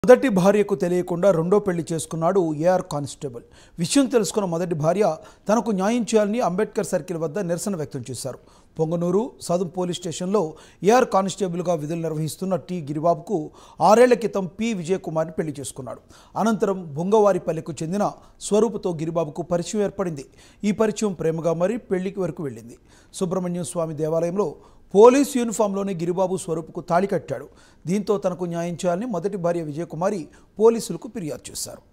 మొదటి భార్యకు తెలియకుండా రెండో పెళ్లి చేసుకున్నాడు ఏఆర్ కానిస్టేబుల్. విషయం తెలుసుకున్న మొదటి భార్య తనకు న్యాయం చేయాలని అంబేద్కర్ సర్కిల్ వద్ద నిరసన వ్యక్తం చేశారు. పొంగనూరు సదుం పోలీస్ స్టేషన్లో ఏఆర్ కానిస్టేబుల్గా విధులు నిర్వహిస్తున్న టి గిరిబాబుకు 6 ఏళ్ల క్రితం పి విజయకుమార్ని పెళ్లి చేసుకున్నాడు. అనంతరం బొంగవారిపల్లెకు చెందిన స్వరూపుతో గిరిబాబుకు పరిచయం ఏర్పడింది. ఈ పరిచయం ప్రేమగా మారి పెళ్లికి వరకు వెళ్ళింది. సుబ్రహ్మణ్యం స్వామి దేవాలయంలో పోలీస్ యూనిఫామ్లోనే గిరిబాబు స్వరూపుకు తాళి కట్టాడు. దీంతో తనకు న్యాయం చేయాలని మొదటి భార్య విజయకుమారి పోలీసులకు ఫిర్యాదు చేశారు.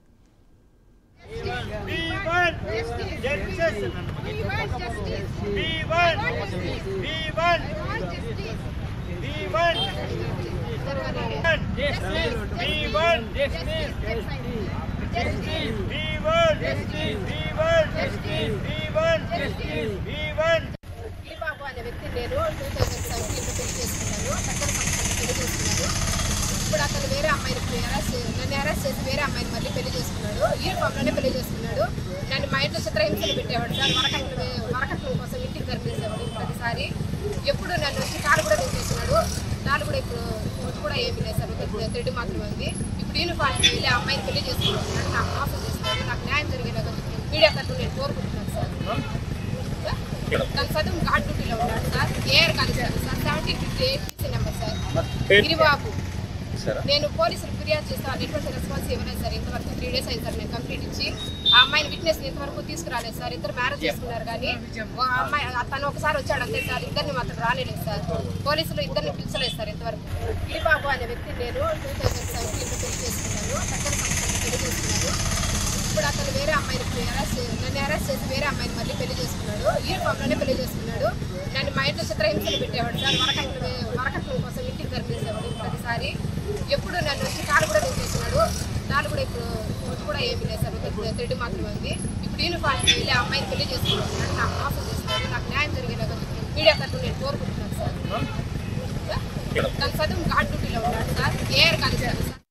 గిరిబాబు అనే వ్యక్తి నేను 2017లో పెళ్లి చేసుకున్నాను. దగ్గర సంవత్సరం పెళ్లి చేసుకున్నాను. ఇప్పుడు అతను వేరే అమ్మాయిని నన్ను అరెస్ట్ చేసి వేరే అమ్మాయిని మళ్ళీ పెళ్లి చేసుకున్నాడు. యూనిఫామ్లోనే పెళ్లి చేసుకున్నాడు. నన్ను మా ఇంట్లో చిత్రహింసలు పెట్టేవాడు సార్. వరకట్నం కోసం ఇంటికి కనిపించేవాడు. ప్రతిసారి ఎప్పుడు నన్ను వచ్చి కాలు కూడా తెచ్చేస్తున్నాడు. నాలుగు కూడా ఇప్పుడు ఒట్టు కూడా ఏమీ లేదు సార్. తెడ్డు మాత్రమే ఉంది. ఇప్పుడు యూనిఫామ్ వెళ్ళి ఆ అమ్మాయిని పెళ్లి చేసుకున్నాడు. నాకు మోసం చేస్తున్నాడు. నాకు న్యాయం జరిగేలాగా మీడియా తరఫున నేను కోరుకుంటున్నాను సార్. తన సదుం ఘాట్ డ్యూటీలో ఉన్నాడు sir. AR constable sir. 1758 number sir. Giribabu నేను పోలీసులు ఫిర్యాదు చేస్తాను. ఎటువంటి రెస్పాన్స్ ఇవ్వలేదు సార్. ఇంతవరకు 3 days అయింది సార్ నేను కంప్లీట్ ఇచ్చి. ఆ అమ్మాయిని విట్నెస్ ఇంతవరకు తీసుకురాలేదు సార్. ఇద్దరు మ్యారేజ్ చేసుకున్నారు కానీ అమ్మాయి తను ఒకసారి వచ్చాడు అంతే సార్. ఇద్దరిని మాత్రం రాలేదు సార్. పోలీసులు ఇద్దరిని పిలిచలేదు సార్ ఇంతవరకు. గిరిబాబు అనే వ్యక్తి నేను 2017లో పెళ్లి చేసుకున్నాను. దగ్గర సంవత్సరం పెళ్లి చేసుకున్నాను. ఇప్పుడు అతను వేరే అమ్మాయిని నన్ను అరెస్ట్ చేసి వేరే అమ్మాయిని మళ్ళీ పెళ్లి చేసుకున్నాడు. యూనిఫామ్లోనే పెళ్లి చేసుకున్నాడు. నన్ను మా ఇంట్లో చిత్రహింసలు పెట్టేవాడు సార్. వరకట్నం కోసం ఇంటికి కనిపించేవాడు. ప్రతిసారి ఎప్పుడు నన్ను వచ్చి కాలు కూడా తెచ్చేస్తున్నాడు. నాలుగు కూడా ఇప్పుడు ఒట్టు కూడా ఏమీ లేదు సార్. తెడ్డు మాత్రమే ఉంది. ఇప్పుడు యూనిఫామ్ వెళ్ళి ఆ అమ్మాయిని పెళ్లి చేసుకున్నాడు. నాకు మోసం చేస్తున్నాడు. నాకు న్యాయం జరిగేలాగా మీడియా తరఫున నేను కోరుకుంటున్నాను సార్. తన సదుం ఘాట్ డ్యూటీలో ఉన్నాడు సార్. AR constable sir.